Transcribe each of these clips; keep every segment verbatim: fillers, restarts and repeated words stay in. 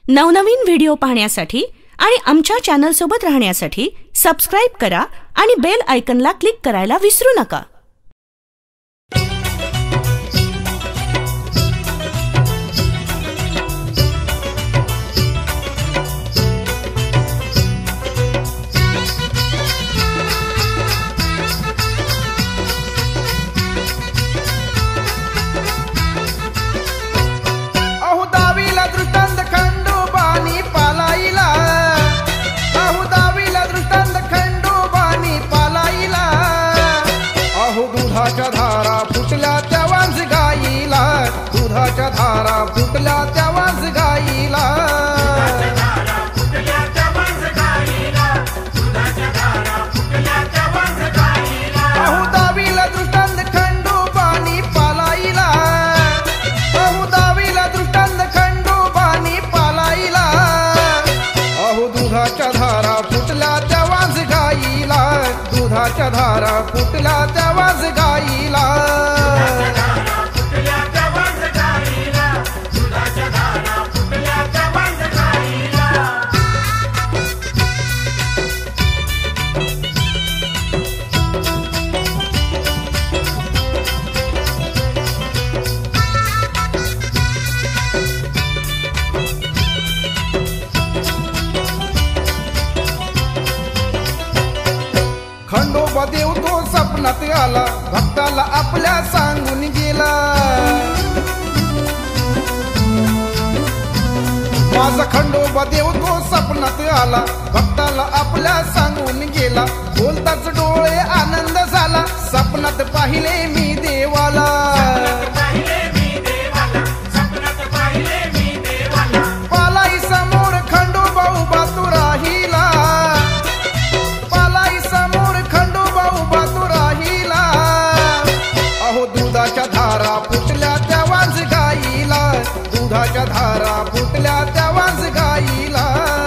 नवनवीन व्हिडिओ पाहण्यासाठी आणि आमच्या चॅनल सोबत राहण्यासाठी सबस्क्राइब करा आणि बेल आयकॉनला क्लिक करायला विसरू नका। दुधाच्या धारा फुटल्या तेव्हाच गाईला, दुधाच्या धारा फुटल्या तेव्हाच गाईला, अहो दावीला दृष्टांत खंडोबानी पालाईला, अहो दावीला दृष्टांत खंडोबानी पालाईला, अहो दुधाच्या धारा फुटल्या तेव्हाच गाईला, दुधाच्या धारा फुटल्या तेव्हाच गाईला, खंडोबा देव तो स्वप्नात आला, भक्ताला आपल्या सांगून गेला, माझा खंडोबा देव तो स्वप्नात आला, भक्ताला आपल्या सांगून गेला, बोलताच डोळे आनंद झाला, स्वप्नात पाहिले मी देवाला, पालाई समोर खंडोबा उभा तू राहिला, पालाई समोर खंडोबा उभा तू राहिला, अहो दुधाच्या धारा फुटल्या तेव्हाच गाईला, दुधाच्या धारा फुटल्या तेव्हाच गाईला,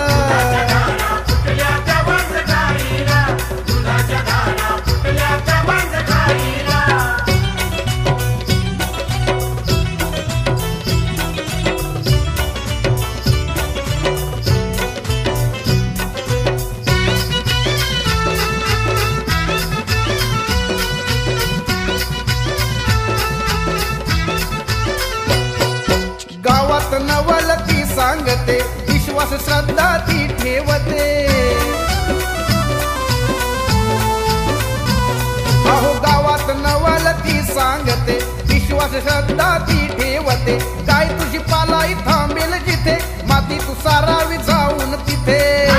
गावात नवल ती सांगते, विश्वास श्रद्धा ती ठेवते, अहो गावात नवल ती सांगते, विश्वास श्रद्धा ती ठेवते, काय तुझी पालाई थांबेल जिथे, माती तू सारावी जाऊन तिथे,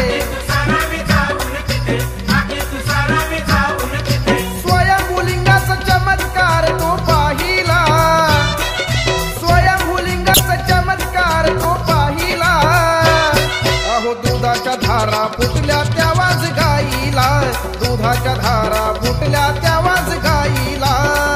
स्वयंभूलिंगाचा चमत्कार तो पाहिला, स्वयंभूलिंगाचा चमत्कार तो पाहिला, अहो दुधाच्या धारा फुटल्या तेव्हाच गाईला, दुधाच्या धारा फुटल्या तेव्हाच गाईला,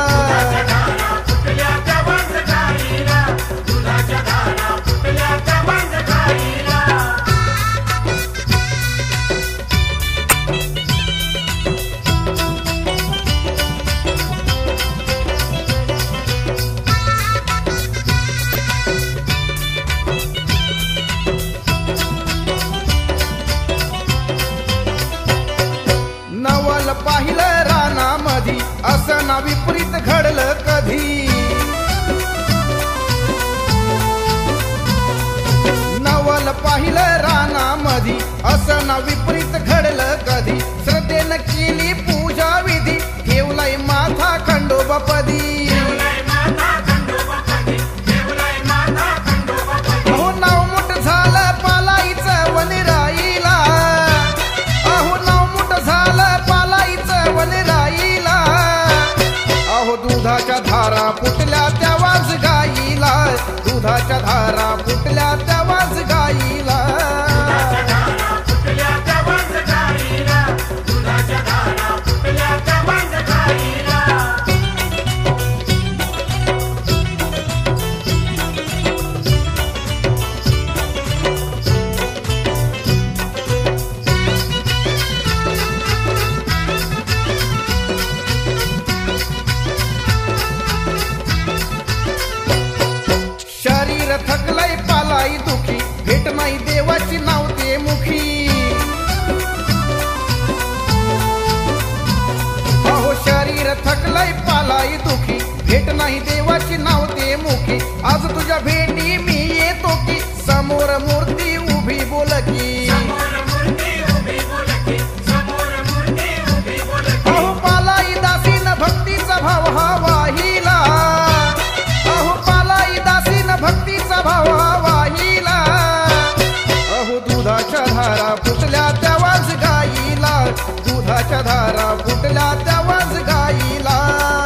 नवल पाहिलं रानामधी, असं ना विपरीत घडलं कधी, नवल पाहिलं रानामधी, असं ना विपरीत घडलं कधी, श्रद्धेनं केली पूजा विधी, ठेवलाय माथा खंडोबापदी, अहो नाव मोठ झालं पालाईचं वनी राईला, अहो नाव मोठ झालं पालाईचं वनी राईला, अहो दुधाच्या धारा फुटल्या तेव्हाच गाईला, दुधाच्या धारा फुटल्या तेव्हाच गाईला, थकलय पालाई दुख रे थकलाय पालाई दुखी, भेट नाही देवाची नाव ते मुखी, आज तुझ्या भेटी मी येतो की, समोर मूर्ती उभी बोलकी, अहो पालाई दासीन भक्तीचा भाव हा वाहिला, अहो पालाई दासीन भक्तीचा भाव हा वाहिला, अहो दुधाच्या धारा फुटल्या तेव्हाच गाईला, दुधाच्या धारा फुटल्या तेव्हाच गाईला,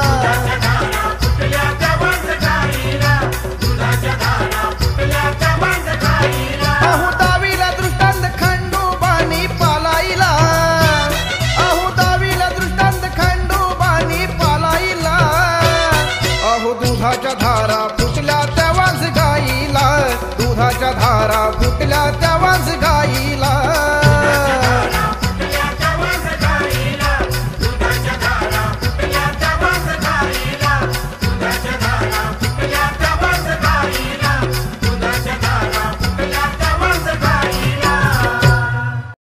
अहो दावीला दृष्टांत खंडोबानी पालाईला, अहो दावीला दृष्टांत खंडोबानी पालाईला, अहो दुधाच्या धारा फुटल्या तेव्हाच गाईला, दुधाच्या धारा फुटल्या तेव्हाच गाईला.